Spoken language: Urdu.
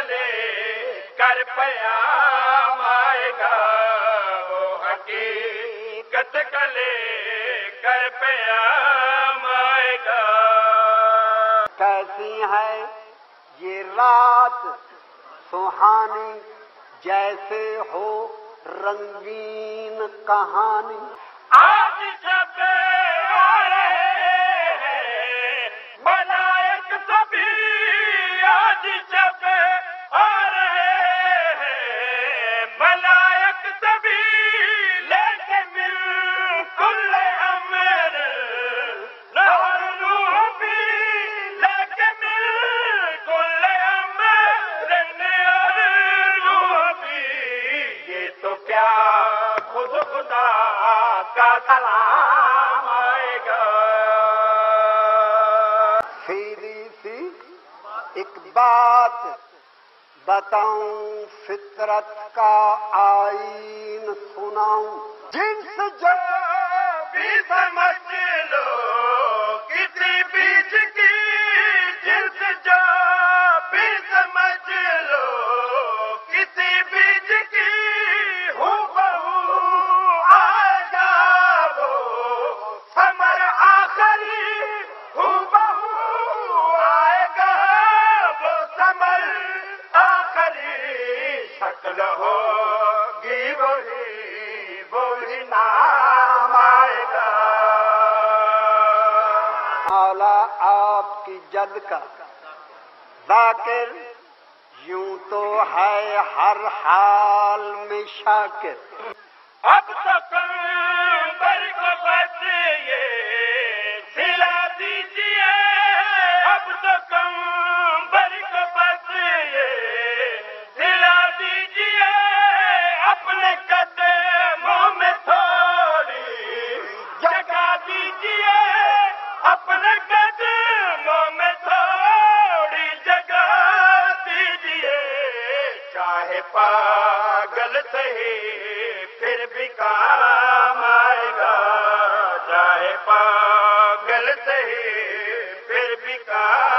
لے کر پیام آئے گا، وہ حقیقت کا لے کر پیام آئے گا۔ کیسی ہے یہ رات سہانی، جیسے ہو رنگین کہانی۔ آج جب آ رہے ہیں ملائک سبھی، آج جب آ رہے ہیں ملائک سبھی، لے کے مل کل امر اور روح بھی، لے کے مل کل امر اور روح بھی۔ یہ تو کیا خود خدا کا سلام آئے گا۔ سیدھی سی ایک بات بتاؤں، فطرت کا آئین سناؤں، جنس جو بھی سمجھ لو کسی بیچ کی، جنس جو بھی سمجھ لو کسی بیچ کی، ہوں بہو آئے گا وہ ثمر آخری، ہوں بہو آئے گا وہ ثمر آخری، شکل ہوگی وہی نام آئے گا۔ مولا آپ کی جد کا ذاکر، یوں تو ہے ہر حال میں شاکر۔ اب تو کمبر کو بس یہ سلا دیجیے، اب تو کمبر کو بس یہ سلا دیجیے، اپنے قدموں میں تھوڑی جگہ دیجیے، اپنے قدموں میں تھوڑی جگہ دیجیے، چاہے پاگل سہی پھر بھی کام آئے گا، چاہے پاگل سہی پھر بھی کام